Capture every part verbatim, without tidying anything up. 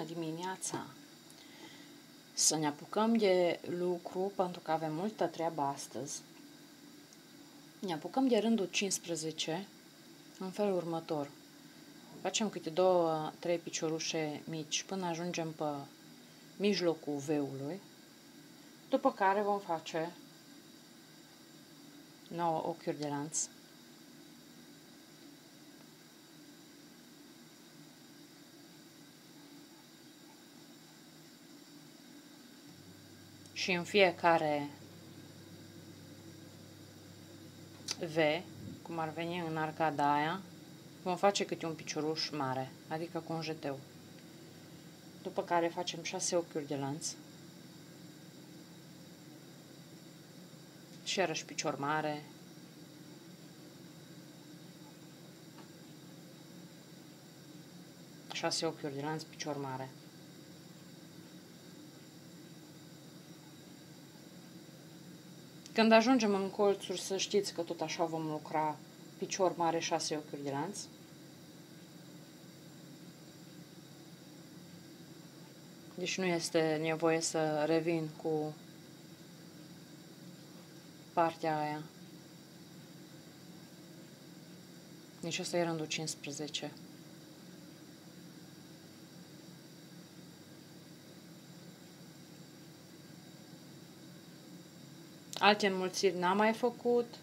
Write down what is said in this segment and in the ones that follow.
Dimineața să ne apucăm de lucru pentru că avem multă treabă astăzi. Ne apucăm de rândul cincisprezece în felul următor. Facem câte două, trei piciorușe mici până ajungem pe mijlocul V-ului, după care vom face nouă ochiuri de lanț. Și în fiecare V, cum ar veni în arcada aia, vom face câte un picioruș mare, adică cu un jeteu. După care facem șase ochiuri de lanț. Și iarăși picior mare. șase ochiuri de lanț, picior mare. Când ajungem în colțuri, să știți că tot așa vom lucra: picior mare, șase ochiuri de lanț. Deci nu este nevoie să revin cu partea aia. Deci ăsta e rândul cincisprezece. Alte înmulțiri n-am mai făcut.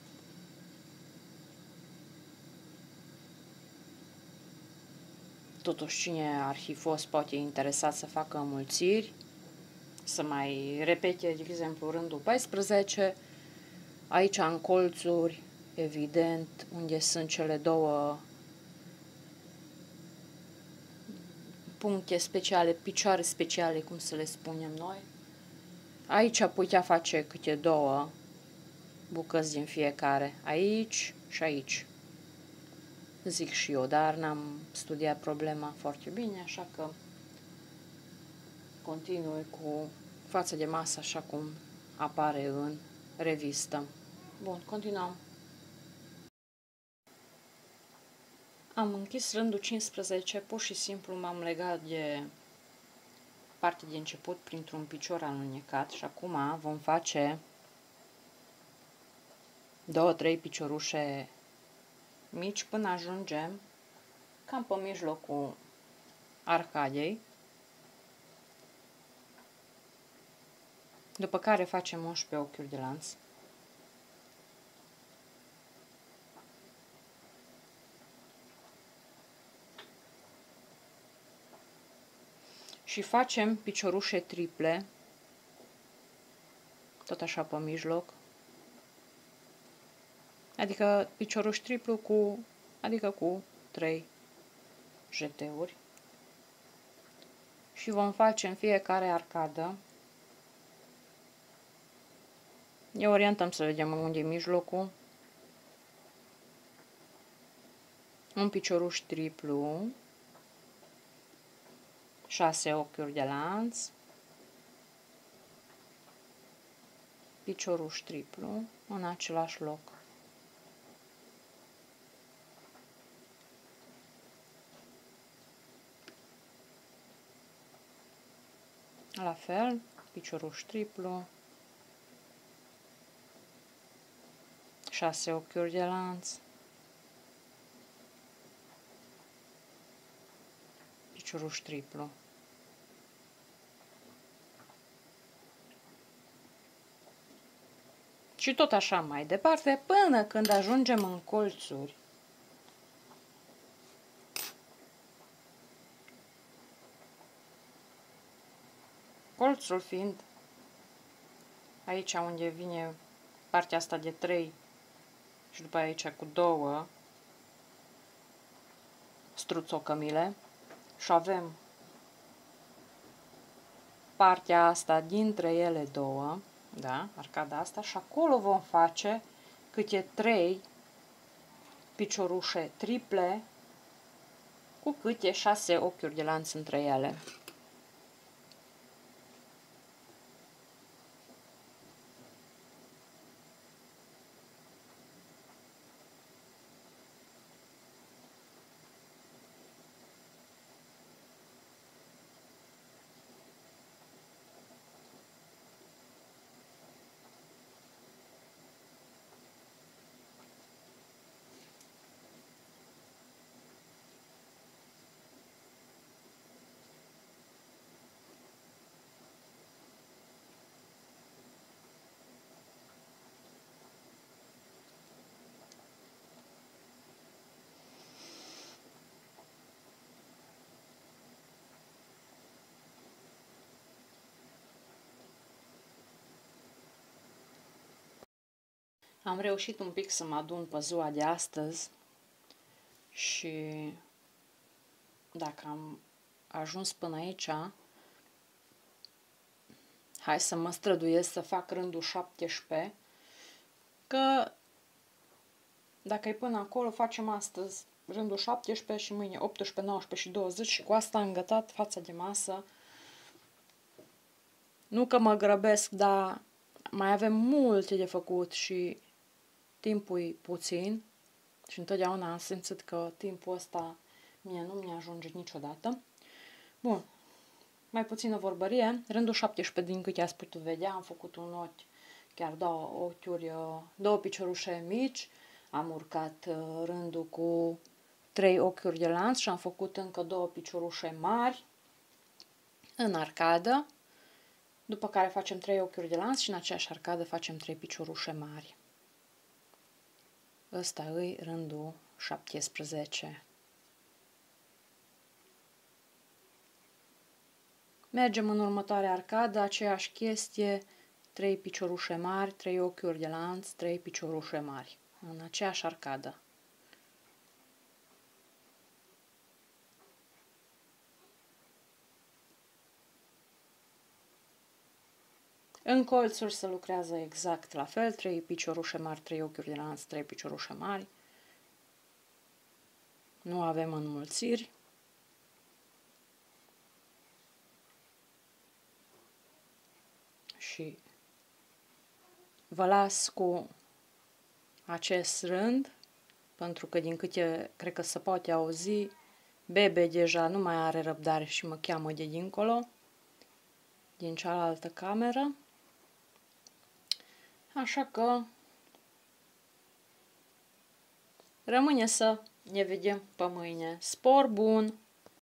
Totuși, cine ar fi fost poate interesat să facă înmulțiri, să mai repete, de exemplu, rândul paisprezece, aici în colțuri, evident, unde sunt cele două puncte speciale, picioare speciale, cum să le spunem noi. Aici putea face câte două bucăți din fiecare, aici și aici. Zic și eu, dar n-am studiat problema foarte bine, așa că continui cu fața de masă așa cum apare în revistă. Bun, continuăm. Am închis rândul cincisprezece, pur și simplu m-am legat de partea de început printr-un picior alunecat și acum vom face două, trei piciorușe mici până ajungem cam pe mijlocul arcadei. După care facem unsprezece ochiuri de lanț. Și facem piciorușe triple, tot așa pe mijloc. Adică picioruș triplu cu, adică cu trei jeteuri. Și vom face în fiecare arcadă. Ne orientăm să vedem unde e mijlocul. Un picioruș triplu, șase ochiuri de lanț, picioruș triplu în același loc. La fel, picioruș triplu, șase ochiuri de lanț, picioruș triplu. Și tot așa mai departe, până când ajungem în colțuri. Colțul fiind aici unde vine partea asta de trei și după aici cu două struțocămile și avem partea asta dintre ele două, da, arcada asta, și acolo vom face câte trei piciorușe triple cu câte șase ochiuri de lanț între ele. Am reușit un pic să mă adun pe ziua de astăzi și dacă am ajuns până aici, hai să mă străduiesc să fac rândul șaptesprezece, că dacă e până acolo, facem astăzi rândul șaptesprezece și mâine optsprezece, nouăsprezece și douăzeci și cu asta am gătat fața de masă. Nu că mă grăbesc, dar mai avem multe de făcut și timpul e puțin și întotdeauna am simțit că timpul ăsta mie nu mi ajunge niciodată. Bun, mai puțină vorbărie. Rândul șaptesprezece, din câte ați putut vedea, am făcut un ochi, chiar două ochiuri, două piciorușe mici. Am urcat rândul cu trei ochiuri de lanț și am făcut încă două piciorușe mari în arcadă. După care facem trei ochiuri de lanț și în aceeași arcadă facem trei piciorușe mari. Ăsta e rândul șaptesprezece. Mergem în următoarea arcadă, aceeași chestie, trei piciorușe mari, trei ochiuri de lanț, trei piciorușe mari, în aceeași arcadă. În colțuri se lucrează exact la fel, trei piciorușe mari, trei ochiuri de lanț, trei piciorușe mari. Nu avem înmulțiri. Și vă las cu acest rând, pentru că din câte cred că se poate auzi, Bebe deja nu mai are răbdare și mă cheamă de dincolo, din cealaltă cameră. Așa că rămâne să ne vedem pe mâine. Spor bun!